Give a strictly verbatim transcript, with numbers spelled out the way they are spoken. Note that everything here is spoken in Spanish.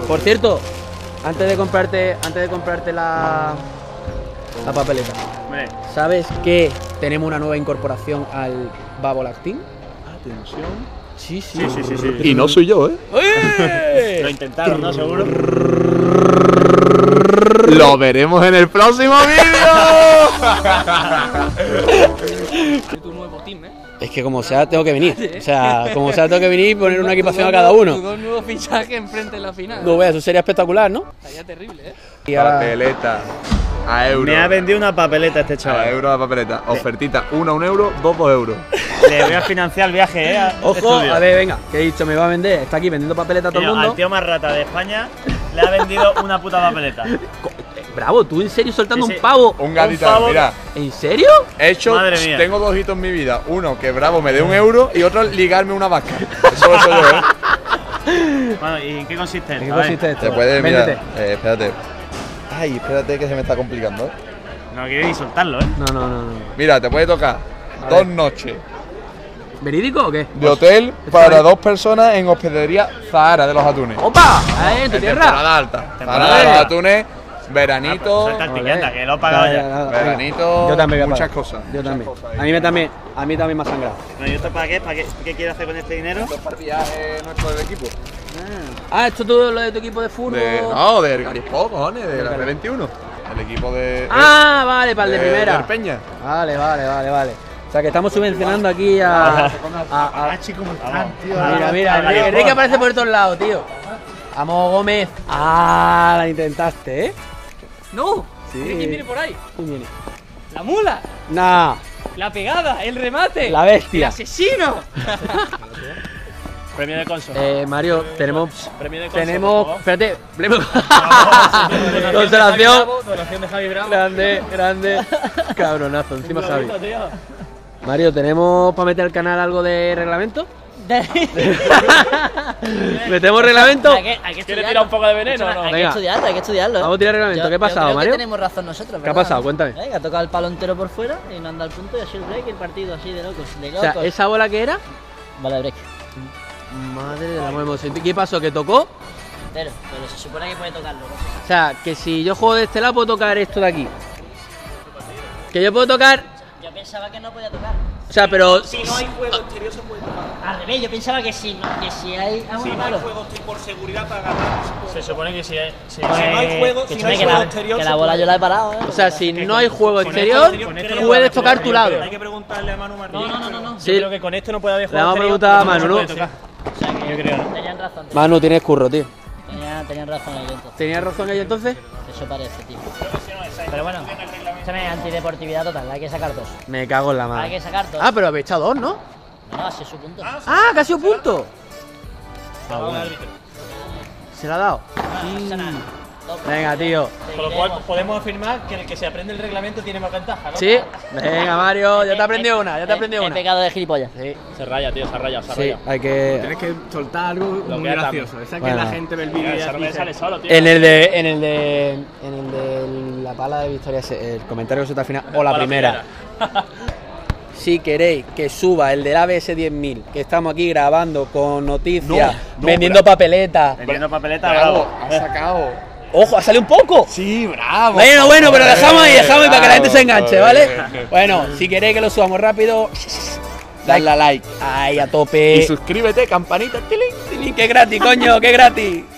Por cierto, antes de comprarte, antes de comprarte la, la papeleta, ¿sabes que tenemos una nueva incorporación al Babolactín? Atención. Sí, sí. Sí, sí, sí, sí. Y no soy yo, ¿eh? ¡Oye! Lo intentaron, ¿no? Seguro. Lo veremos en el próximo vídeo. Tu nuevo team, ¿eh? Es que como sea tengo que venir. O sea, como sea tengo que venir y poner una equipación a cada uno. Dos nuevos fichajes enfrente en la final. No veas, eso sería espectacular, ¿no? Estaría terrible, ¿eh? Y ahora... Papeleta. A euro. Me ha vendido una papeleta este A chaval. euro la papeleta. Ofertita, una a un euro, dos dos euros. Le voy a financiar el viaje, ¿eh? a Ojo, estudio. a ver, venga, que he dicho, me va a vender. Está aquí vendiendo papeleta a todo el Tío, mundo. al tío más rata de España le ha vendido una puta papeleta. Bravo, ¿tú en serio soltando Sí, sí. un pavo? Un gatito, Un pavo. mira. ¿En serio? He hecho, Madre mía. tengo dos hitos en mi vida. Uno, que Bravo me dé un euro y otro, ligarme una vaca. Eso lo soy yo, ¿eh? Bueno, ¿y en qué consiste esto? ¿En qué A ver. consiste esto? Se puede, mira. Véndete. Eh, espérate. Ay, espérate que se me está complicando, ¿eh? No quiere ni soltarlo, ¿eh? No, no, no, no. Mira, te puede tocar A dos ver. noches ¿Verídico o qué? de hotel para dos personas en hospedería Zahara de los Atunes. ¡Opa! ¿Eh? ¿En tu En tierra? temporada alta. Temporada Zahara de los alta. Atunes, veranito, Suelta el Ole. tiqueta, que lo he pagado Ya, ya. ya, ya. veranito, Yo también voy a muchas pagar. cosas. Yo muchas también. cosas. A mí me también, a mí también me ha sangrado. Bueno, ¿y esto para qué? ¿Para qué? ¿Qué quiere hacer con este dinero? Esto es para el viaje nuestro del equipo. Ah, esto todo lo de tu equipo de fútbol. De, no, del Garispo, cojones, de la P veintiuno. El equipo de. Ah, vale, para el de primera. del Peña. Vale, vale, vale, vale. O sea que estamos subvencionando aquí a. a, a- chicos, mira, mira, Enrique, Enrique aparece por todos lados, tío. Vamos, Gómez. Ah, la intentaste, ¿eh? ¡No! Sí. ¿Quién viene por ahí? ¿Quién viene? ¡La mula! Nah, ¡La pegada! ¡El remate! la ¡El bestia. asesino! Premio de conso. Eh, Mario, tenemos. Premio de conso. Tenemos. Espérate. Donación Consolación. Donación de Javi Bravo. Grande, grande. Cabronazo, encima Javi. Tío. Mario, ¿tenemos para meter al canal algo de reglamento? ¿Metemos reglamento? Hay que, hay que ¿Quiere estudiarlo. tirar un poco de veneno o Hay no? que Venga. estudiarlo, hay que estudiarlo. ¿eh? Vamos a tirar reglamento. Yo- ¿Qué ha pasado, yo creo Mario? Que tenemos razón nosotros, ¿Qué ha ¿verdad? pasado? Cuéntame. Venga, ha tocado el palo entero por fuera y no anda al punto y así el break, el partido así de locos. De O locos. sea, ¿esa bola que era? Vale, break. Madre de la muerte. ¿Qué pasó? ¿Que tocó? Entero, pero se supone que puede tocarlo. ¿no? O sea, que si yo juego de este lado puedo tocar esto de aquí. Que yo puedo tocar. Yo pensaba que no podía tocar. O sea, pero. Si no hay juego exterior se puede tocar. Al revés, yo pensaba que si, no, que si hay. Ah, bueno, claro. por seguridad para ganar. Se supone que si hay. Si, Pues, no hay juego, que si chame, no hay que juego la, exterior. que se la bola puede. yo la he parado, ¿eh? O sea, si no hay juego Con esto- exterior, con esto puedes no tocar puede- tu lado. Hay que preguntarle a Manu Martín. No, no, no, no, no. Sí. Yo creo que con esto no puede haber Le juego vamos a exterior, preguntar a porque Manu, no ¿no? se puede tocar. O sea, que Yo creo, ¿no? tenían razón. tío. Manu, tienes curro, tío. Tenían, tenían razón ellos entonces. ¿Tenías razón ahí entonces? Eso parece, tío. Pero bueno, escúchame, antideportividad total, hay que sacar dos. Me cago en la Hay madre. que sacar dos. Ah, pero habéis echado dos, ¿no? No, así es su punto. Ah, casi un punto. Ah, bueno. ¿Se la ha dado? No pasa nada. Dos Venga, puntos. tío. Con lo cual podemos afirmar que el que se aprende el reglamento tiene más ventaja, ¿no? ¿Sí? Venga, Mario, ya te he aprendido una, ya te he aprendido He una. pecado de gilipollas. Sí, Se raya, tío, se ha rayado, se ha sí, rayado. hay que. Tienes que soltar algo Lo muy que gracioso. Esa que Bueno. la gente ve el vídeo y Eso no me dice, sale solo, tío. En el de. En el de. En el de la pala de Victoria, se- el comentario que se está al final. O la O la primera. Si queréis que suba el del A B S diez mil, que estamos aquí grabando con noticias, No, no, vendiendo papeletas. Vendiendo papeleta, Bravo, bravo. ha sacado. ¡Ojo! ¡Ha salido un poco! Sí, bravo. Bueno, bueno, pero dejamos ahí, dejamos ahí para que la gente se Bravo, enganche, joder. ¿vale? Bueno, si queréis que lo subamos rápido, Dale a like. ahí a tope. Y suscríbete, campanita, tilín. ¡Qué gratis, coño! ¡Qué gratis!